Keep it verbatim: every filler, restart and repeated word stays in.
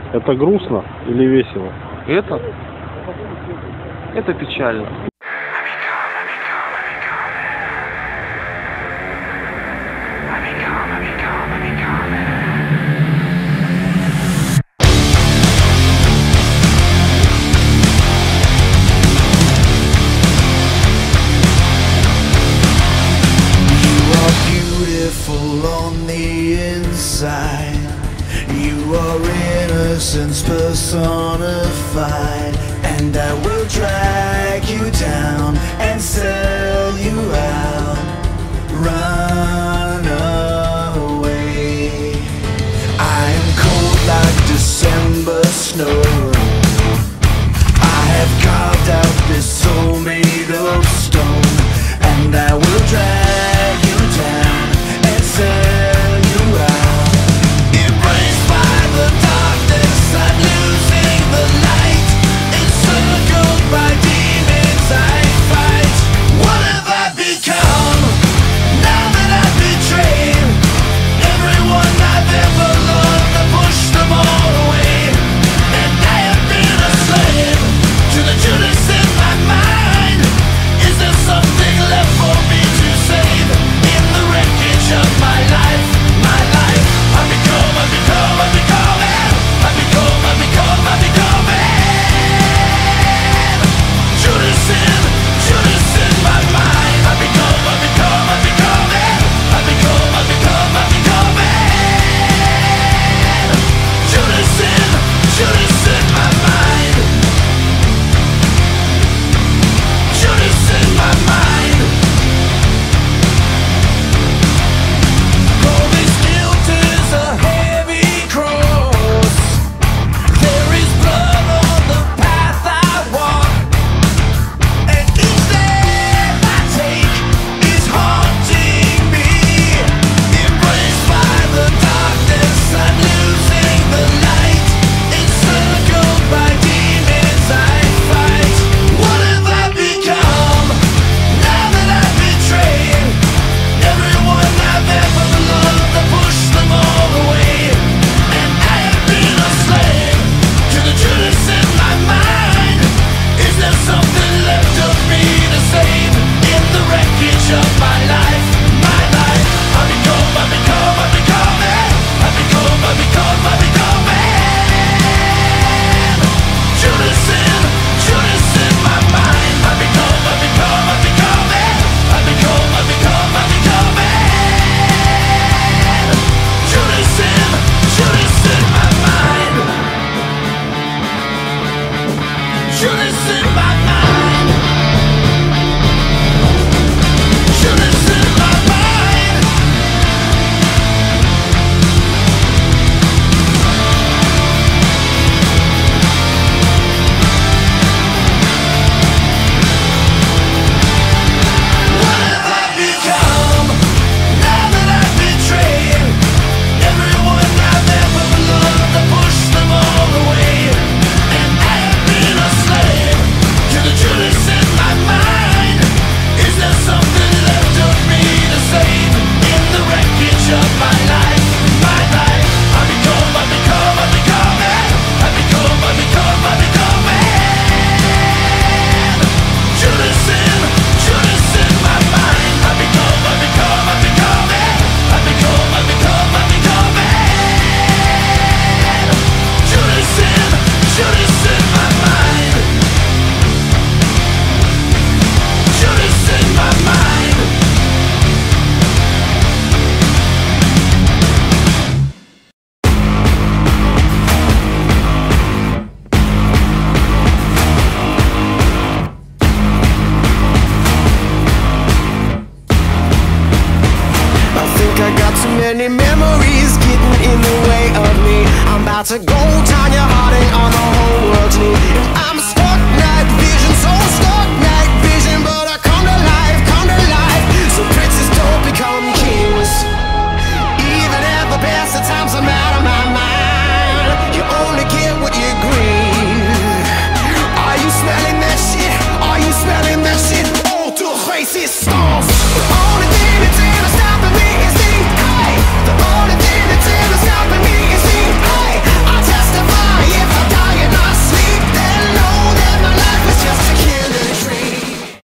Это грустно или весело? Это? Это печально. On the inside, you are innocence personified, and I will drag you down and sell you out. Run away. I am cold like December snow. I have carved out this soul made of stone, and I will drag you down and sell you out. Embraced by the darkness, I'm losing the light. Encircled by demons I fight. What have I become now that I've betrayed everyone I've ever loved? I pushed them all away, and I have been a slave to the Judas in my mind. Is there something left for me to save in the wreckage of my life, my life? I become, I become, I become it. I become, I become, I become it. Judas in, Judas in my mind. I become, I become, I become it. I become, I become, I become it. Judas in, Judas in my mind. Judas in my mind. All this guilt is a heavy cross. There is blood on the path I walk, and each step I take is haunting me. Embraced by the darkness, I'm losing the light. Encircled by demons I fight. What have I become now that I've betrayed everyone I've ever loved? I pushed them all away, and I have been a slave to the Judas in my mind. Is there something left of me to save in the wreckage of my life, my life? I become, I become, I become it. I become, I become, I become it. Judas in, Judas in my mind. I become, I become, I become it. I become, I become, I become it. Judas in, Judas in my mind. Judas in my mind. Judas in my mind. What have I become now that I've betrayed everyone I've ever loved? I pushed them all away, and I have been a slave to the Judas in my mind. Is there something left of me to save in the wreckage of my life, my life? I become, I become, I become it. I become, I become, I become it. Judas in, Judas in my mind. I become, I become, I become it. I become, I become, I become it. Judas in, Judas in my mind. Judas in my mind. I think I got too many memories getting in the way of me. I'm about to go down your heartache on the whole world's knee. I'm stuck, night vision, so stuck, night vision, but I come to life, come to life. So princes don't become kings. Even at the best of times, I'm out of my mind. You only get what you grieve. Are you smelling that shit? Are you smelling that shit? Oh, to the faces.